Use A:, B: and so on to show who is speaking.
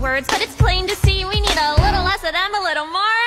A: words, but it's plain to see we need a little less of them, a little more